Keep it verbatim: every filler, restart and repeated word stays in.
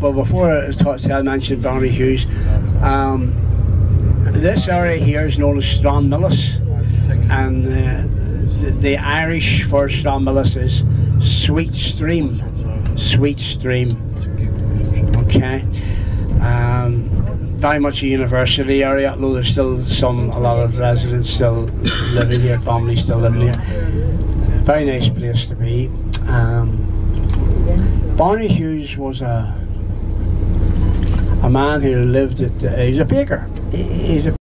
but before I talked, I mentioned Barney Hughes. Um, this area here is known as Stranmillis, and uh, the, the Irish for Stranmillis is Sweet Stream. Sweet Stream. Okay. Um, very much a university area, although there's still some, a lot of residents still living here, families still living here. Very nice place to be. Um, Barney Hughes was a a man who lived at, uh, he's a baker. He's a